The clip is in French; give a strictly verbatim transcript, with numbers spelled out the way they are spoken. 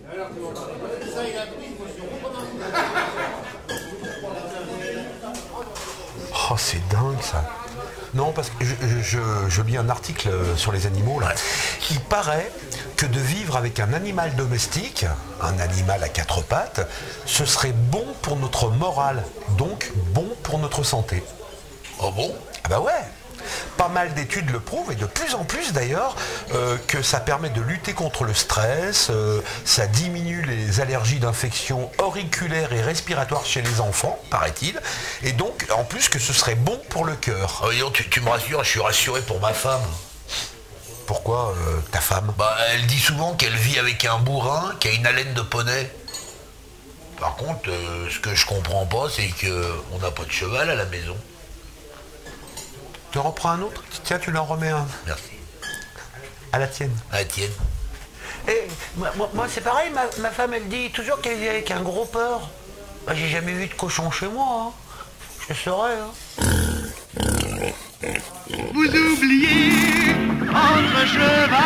Oh, c'est dingue ça. Non, parce que je, je, je lis un article sur les animaux là. Il paraît que de vivre avec un animal domestique, un animal à quatre pattes, ce serait bon pour notre morale, donc bon pour notre santé. Oh bon? Ah bah ouais. Pas mal d'études le prouvent, et de plus en plus d'ailleurs, euh, que ça permet de lutter contre le stress, euh, ça diminue les allergies d'infections auriculaires et respiratoires chez les enfants, paraît-il, et donc en plus que ce serait bon pour le cœur. Oh, dis, tu, tu me rassures, je suis rassuré pour ma femme. Pourquoi euh, ta femme? Bah, elle dit souvent qu'elle vit avec un bourrin qui a une haleine de poney. Par contre, euh, ce que je comprends pas, c'est qu'on n'a pas de cheval à la maison. Tu en reprends un autre? Tiens, tu l'en remets un. Merci. À la tienne. À la tienne. Et moi, moi, moi, c'est pareil, ma, ma femme elle dit toujours qu'elle vit avec un gros porc. Bah, j'ai jamais vu de cochon chez moi, hein. Je le saurais, hein. Vous oubliez entre cheval